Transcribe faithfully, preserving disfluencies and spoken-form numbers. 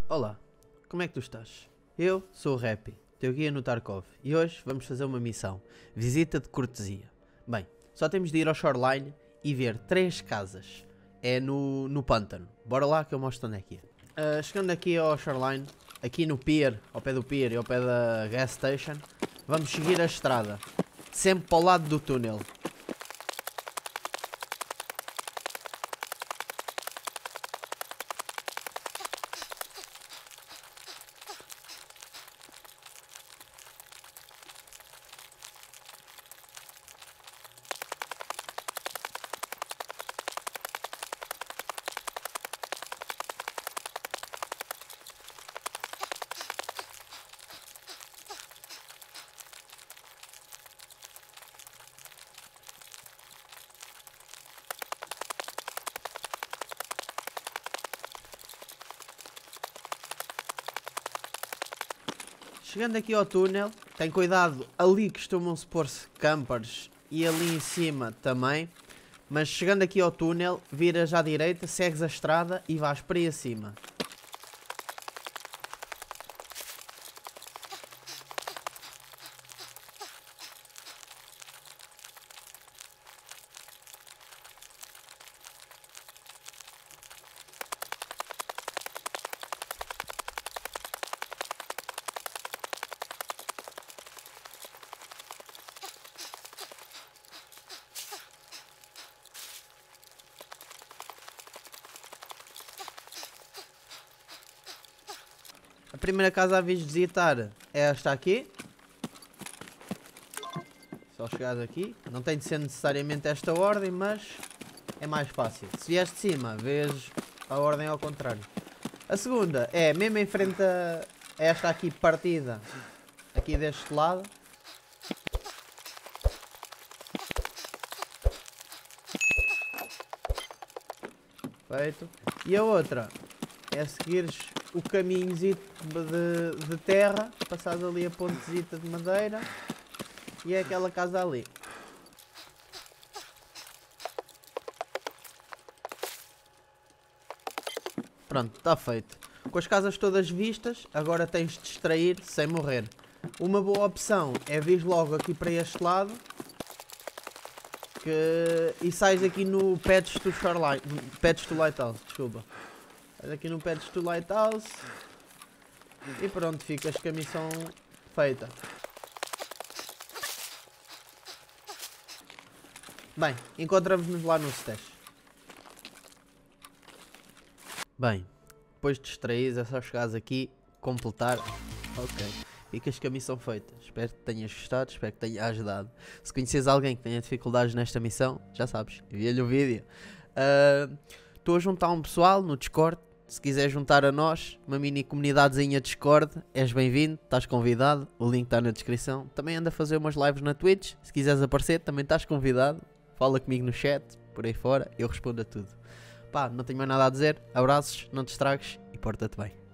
Olá, como é que tu estás? Eu sou o Rapi, teu guia no Tarkov, e hoje vamos fazer uma missão, visita de cortesia. Bem, só temos de ir ao shoreline e ver três casas, é no, no pântano. Bora lá que eu mostro onde é que é. Uh, chegando aqui ao shoreline, aqui no pier, ao pé do pier e ao pé da gas station, vamos seguir a estrada, sempre para o lado do túnel. Chegando aqui ao túnel, tem cuidado, ali costumam-se pôr-se campers e ali em cima também. Mas chegando aqui ao túnel, viras à direita, segues a estrada e vais para aí acima. A primeira casa a vires visitar é esta aqui. Só chegares aqui. Não tem de ser necessariamente esta ordem, mas é mais fácil. Se vieres de cima, vês a ordem ao contrário. A segunda é mesmo em frente a esta aqui partida, aqui deste lado. Feito. E a outra é seguires o caminhozito de, de terra, passares ali a pontezita de madeira e é aquela casa ali. Pronto, está feito. Com as casas todas vistas, agora tens de distrair sem morrer. Uma boa opção é vir logo aqui para este lado que... e sais aqui no Patch to Shoreline, Patch to Lighthouse, desculpa. Aqui no Patch to Lighthouse e pronto, ficas com a missão feita. Bem, encontramos-nos lá no stash. Bem, depois de distraís é só chegares aqui, completar. Ok, ficas com a missão feita. Espero que tenhas gostado, espero que tenha ajudado. Se conheces alguém que tenha dificuldades nesta missão, já sabes, envia-lhe o vídeo. Estou uh, a juntar um pessoal no Discord. Se quiser juntar a nós, uma mini comunidadezinha Discord, és bem-vindo, estás convidado, o link está na descrição. Também anda a fazer umas lives na Twitch, se quiseres aparecer também estás convidado. Fala comigo no chat, por aí fora, eu respondo a tudo. Pá, não tenho mais nada a dizer, abraços, não te estragues e porta-te bem.